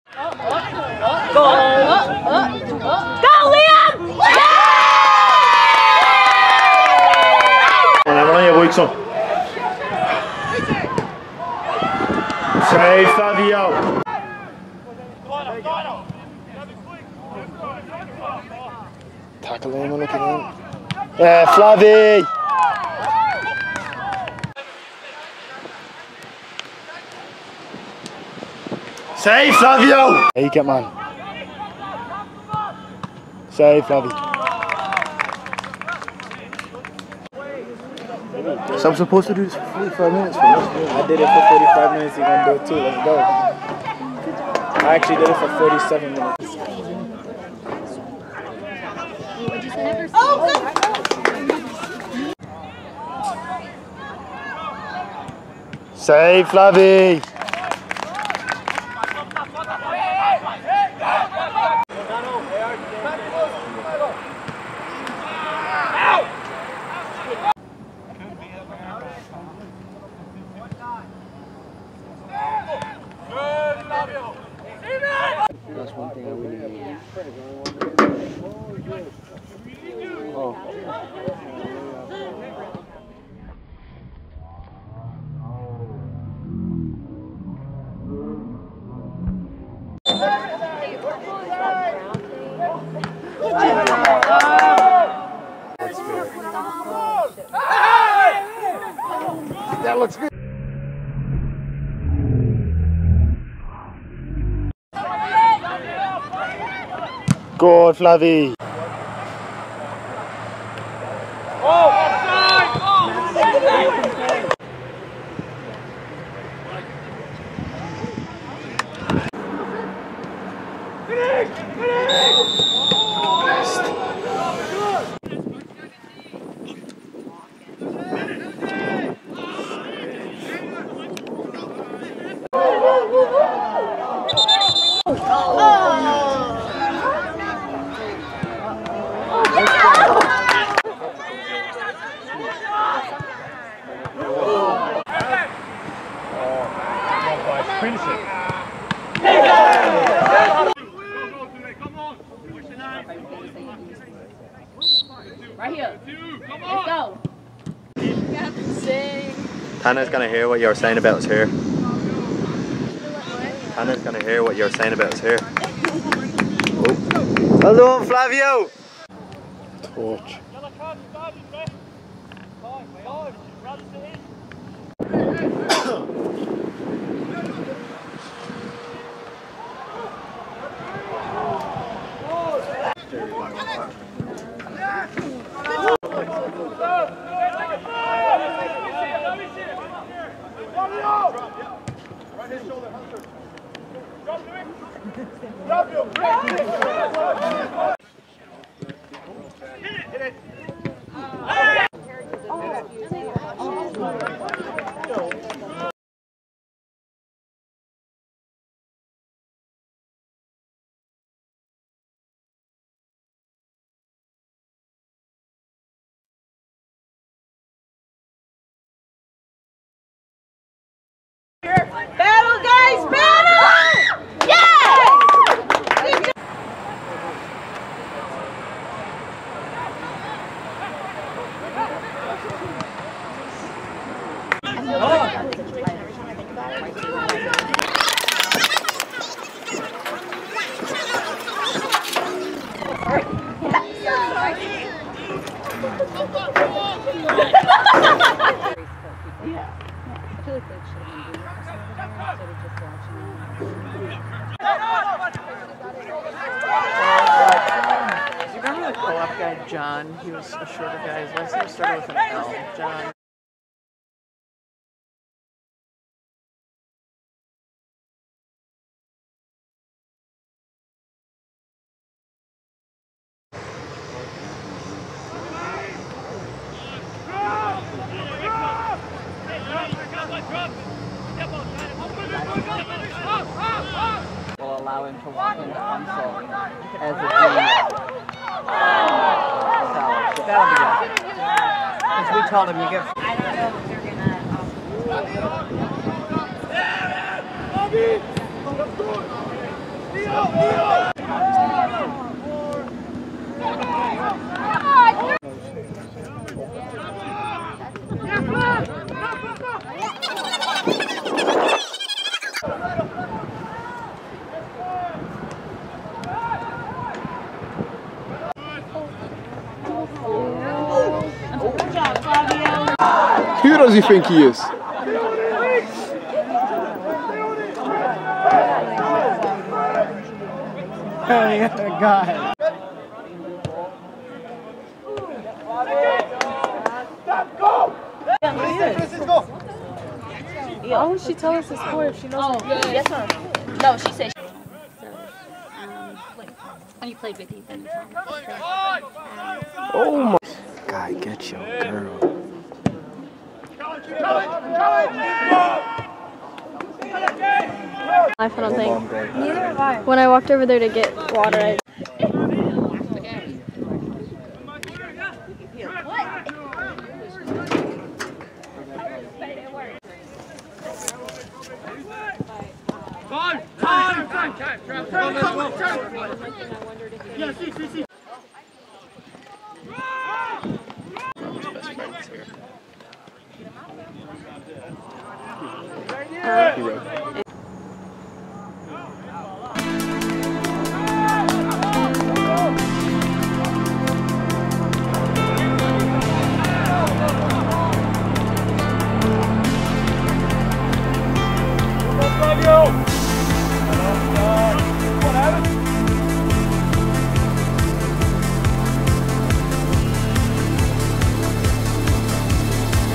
Go, Liam! One on your weak son. Save Flavio. Tackle him, look at him. Flavie! Save Flavio! Take it, man. Save Flavie. So I'm supposed to do this for 45 minutes for this? I did it for 45 minutes, you're gonna do it too, let's go. I actually did it for 47 minutes. Save Flavie! That's one thing I really need. Oh. That looks good. Good, Flavie. Right here. Let's go. Hannah's gonna hear what you're saying about us here. Hannah's gonna hear what you're saying about us here. Oh. Hello, Flavio! Torch. Battle, guys! Battle! Yes! John, he was a shorter guy. His last name started with an L. John. Will allow him to walk into console as a junior. So that'll be good. Because we told him you get. I don't know if they're gonna. Who does he think he is? Oh, yeah, God. Why won't she tell us the score if she knows? Yes, sir. No, she said. When you played with Ethan. Oh my. Guy, get your girl. I don't think. Neither have I. When I walked over there to get water, I He wrote.